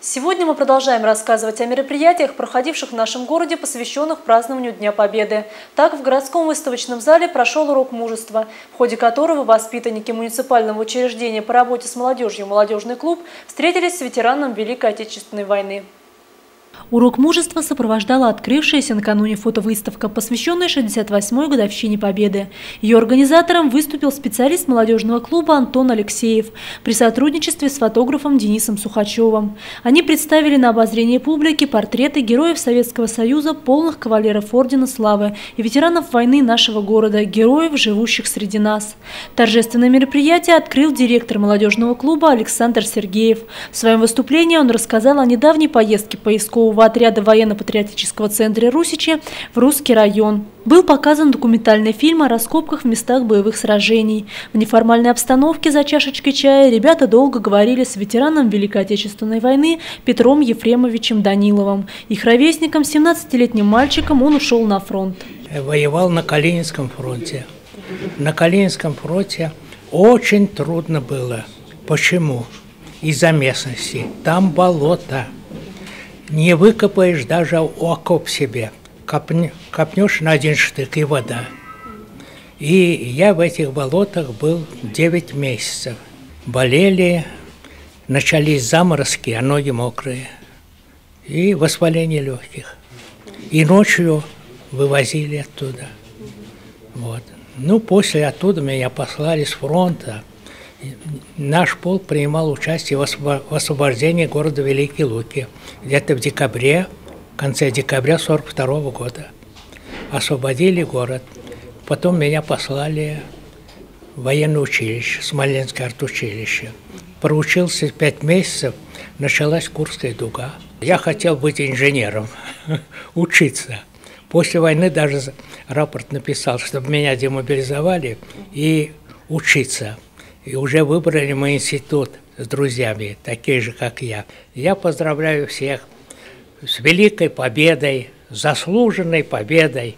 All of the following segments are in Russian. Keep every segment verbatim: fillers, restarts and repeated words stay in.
Сегодня мы продолжаем рассказывать о мероприятиях, проходивших в нашем городе, посвященных празднованию Дня Победы. Так, в городском выставочном зале прошел урок мужества, в ходе которого воспитанники муниципального учреждения по работе с молодежью «Молодежный клуб» встретились с ветераном Великой Отечественной войны. Урок мужества сопровождала открывшаяся накануне фотовыставка, посвященная шестьдесят восьмой годовщине Победы. Ее организатором выступил специалист молодежного клуба Антон Алексеев при сотрудничестве с фотографом Денисом Сухачевым. Они представили на обозрение публики портреты героев Советского Союза, полных кавалеров Ордена Славы и ветеранов войны нашего города, героев, живущих среди нас. Торжественное мероприятие открыл директор молодежного клуба Александр Сергеев. В своем выступлении он рассказал о недавней поездке поискового отряда военно-патриотического центра «Русичи» в Русский район. Был показан документальный фильм о раскопках в местах боевых сражений. В неформальной обстановке за чашечкой чая ребята долго говорили с ветераном Великой Отечественной войны Петром Ефремовичем Даниловым. Их ровесником, семнадцатилетним мальчиком, он ушел на фронт. Воевал на Калининском фронте. На Калининском фронте очень трудно было. Почему? Из-за местности. Там болото. Не выкопаешь даже окоп себе. Копни, копнешь на один штык и вода. И я в этих болотах был девять месяцев. Болели, начались заморозки, а ноги мокрые. И воспаление легких. И ночью вывозили оттуда. Вот. Ну, после оттуда меня послали с фронта. Наш полк принимал участие в освобождении города Великие Луки. Где-то в декабре, в конце декабря сорок второго года. Освободили город. Потом меня послали в военное училище, Смоленское артучилище. Проучился пять месяцев, началась Курская дуга. Я хотел быть инженером, учиться. После войны даже рапорт написал, чтобы меня демобилизовали и учиться. И уже выбрали мой институт с друзьями, такие же, как я. Я поздравляю всех с великой победой, заслуженной победой.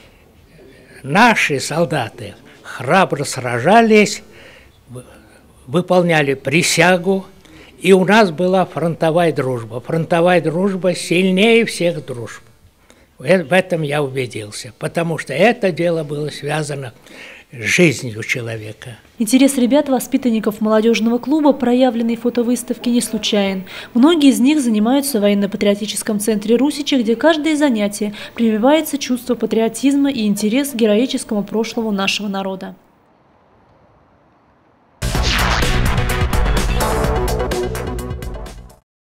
Наши солдаты храбро сражались, выполняли присягу, и у нас была фронтовая дружба. Фронтовая дружба сильнее всех дружб. В этом я убедился, потому что это дело было связано с жизнью человека. Интерес ребят, воспитанников молодежного клуба, проявленный в фотовыставке, не случайен. Многие из них занимаются в военно-патриотическом центре «Русичи», где каждое занятие прививается чувство патриотизма и интерес к героическому прошлому нашего народа.